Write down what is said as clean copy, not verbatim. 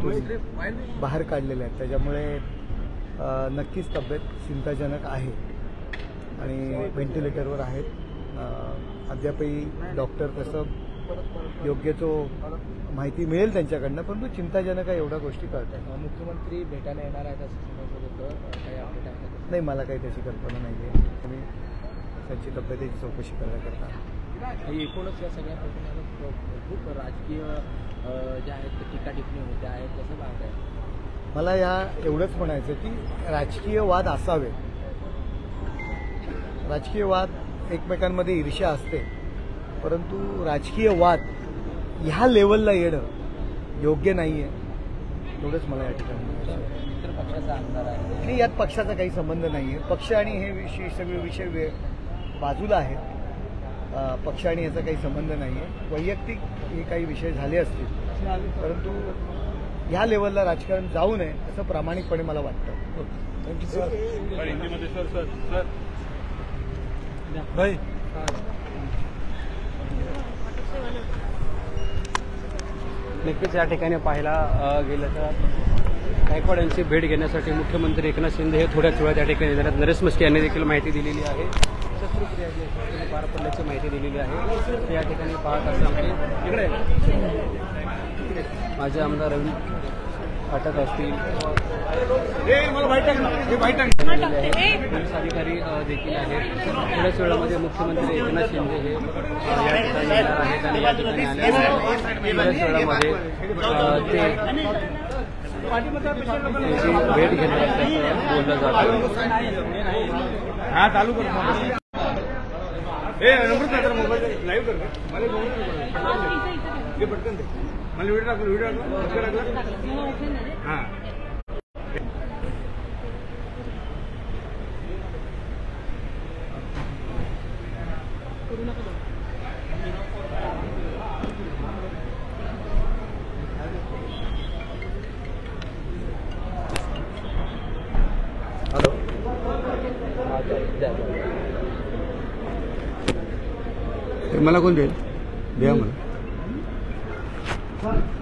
बाहेर काढलेले आहेत, त्याच्यामुळे नक्कीच तब्येत चिंताजनक आहे आणि व्हेंटिलेटरवर आहेत। अद्यापही डॉक्टर तसं योग्य तो माहिती मिळेल त्यांच्याकडनं, परंतु चिंताजनक आहे एवढ्या गोष्टी कळतात। मुख्यमंत्री भेटायला येणार आहेत असं समजत होतं, काही अपडेट आहे? नाही, मला काही त्याची कल्पना नाही आहे। मी त्यांची तब्येतीची चौकशी करता एकूणच या सगळ्या प्रकरणात खूप राजकीय जे आहेत ते टीका टिप्पणी होत्या आहेत, कसं पाहत आहे? मला एवढंच म्हणायचं की राजकीय वाद असावे, राजकीय वाद एकमेकांमध्ये ईर्ष्या असते, परंतु राजकीय वाद ह्या लेवलला येणं योग्य नाही आहे, एवढंच मला या ठिकाणी मित्र पक्षाचा आमदार आहे आणि यात पक्षाचा काही संबंध नाही आहे। पक्ष आणि हे सगळे विषय बाजूला आहेत, पक्ष आणि याचा काही संबंध नाही आहे। वैयक्तिक हे काही विषय झाले असतील, परंतु ह्या लेवलला राजकारण जाऊ नये असं प्रामाणिकपणे मला वाटतं। Thank you sir. नक्कीच या ठिकाणी पाहायला गेलं तर गायकवाड यांची भेट घेण्यासाठी मुख्यमंत्री एकनाथ शिंदे हे थोड्याच वेळात या ठिकाणी येणार आहेत। नरेश म्हस्के यांनी देखील माहिती दिलेली आहे, शस्त्रक्रिया जी पार पडल्याची माहिती दिलेली आहे। ते या ठिकाणी पाहत असताना इकडे माझे आमदार रवी फाटक असतील, पोलीस अधिकारी देखील आहेत। थोड्याच वेळामध्ये मुख्यमंत्री एकनाथ शिंदे हे या ठिकाणी येणार आहेत आणि या ठिकाणी आल्यानंतर थोड्याच वेळामध्ये ते भेट घेणार असल्याचं बोललं जातं। हॅलो, मला कोण देईल? द्या मला।